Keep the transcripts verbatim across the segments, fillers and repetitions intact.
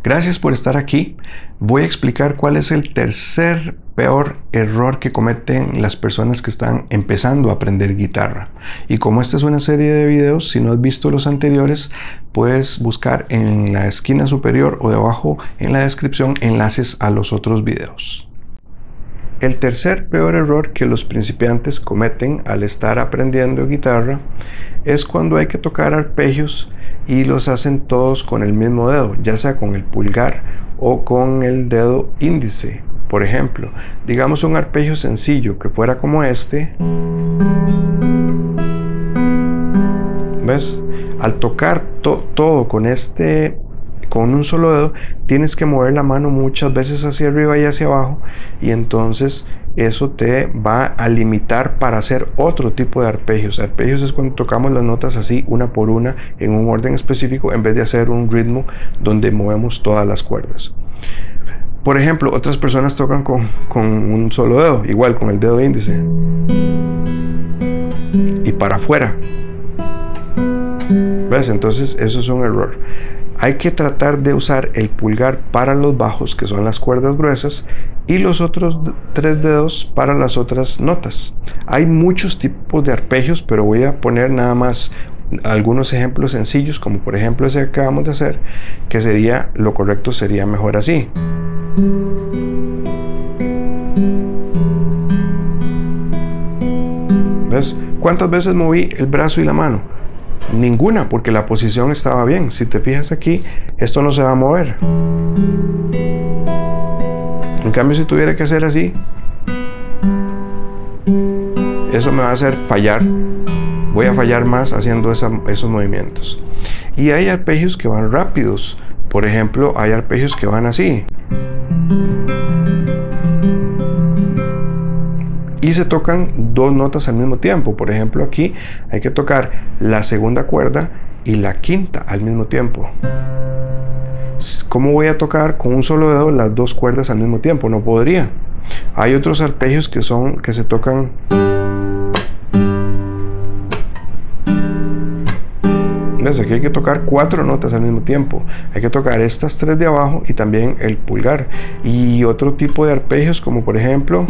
Gracias por estar aquí. Voy a explicar cuál es el tercer peor error que cometen las personas que están empezando a aprender guitarra. Y como esta es una serie de videos, si no has visto los anteriores, puedes buscar en la esquina superior o debajo en la descripción enlaces a los otros videos. El tercer peor error que los principiantes cometen al estar aprendiendo guitarra es cuando hay que tocar arpegios y los hacen todos con el mismo dedo, ya sea con el pulgar o con el dedo índice. Por ejemplo, digamos un arpegio sencillo que fuera como este. ¿Ves? Al tocar to todo con este con un solo dedo, tienes que mover la mano muchas veces hacia arriba y hacia abajo, y entonces eso te va a limitar para hacer otro tipo de arpegios. Arpegios es cuando tocamos las notas así, una por una, en un orden específico, en vez de hacer un ritmo donde movemos todas las cuerdas. Por ejemplo, otras personas tocan con, con un solo dedo, igual con el dedo índice, y para afuera. ¿Ves? Entonces eso es un error. Hay que tratar de usar el pulgar para los bajos, que son las cuerdas gruesas, y los otros tres dedos para las otras notas. Hay muchos tipos de arpegios, pero voy a poner nada más algunos ejemplos sencillos, como por ejemplo ese que acabamos de hacer, que sería, lo correcto sería mejor así. ¿Ves? ¿Cuántas veces moví el brazo y la mano? Ninguna, porque la posición estaba bien. Si te fijas aquí, esto no se va a mover. En cambio, si tuviera que hacer así, eso me va a hacer fallar. Voy a fallar más haciendo esa, esos movimientos. Y hay arpegios que van rápidos. Por ejemplo, hay arpegios que van así. Y se tocan dos notas al mismo tiempo. Por ejemplo, aquí hay que tocar la segunda cuerda y la quinta al mismo tiempo. ¿Cómo voy a tocar con un solo dedo las dos cuerdas al mismo tiempo? No podría. Hay otros arpegios que son que se tocan. ¿Ves? Aquí hay que tocar cuatro notas al mismo tiempo. Hay que tocar estas tres de abajo y también el pulgar. Y otro tipo de arpegios, como por ejemplo,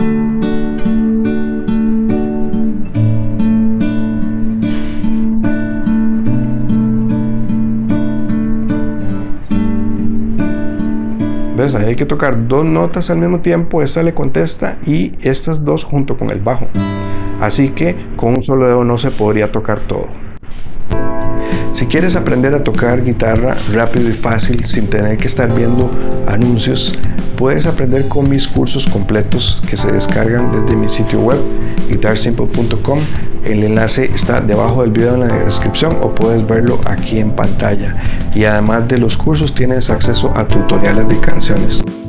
¿ves? Ahí hay que tocar dos notas al mismo tiempo, esta le contesta y estas dos junto con el bajo. Así que con un solo dedo no se podría tocar todo. Si quieres aprender a tocar guitarra rápido y fácil sin tener que estar viendo anuncios, puedes aprender con mis cursos completos que se descargan desde mi sitio web guitar simple punto com. El enlace está debajo del video en la descripción o puedes verlo aquí en pantalla. Y además de los cursos tienes acceso a tutoriales de canciones.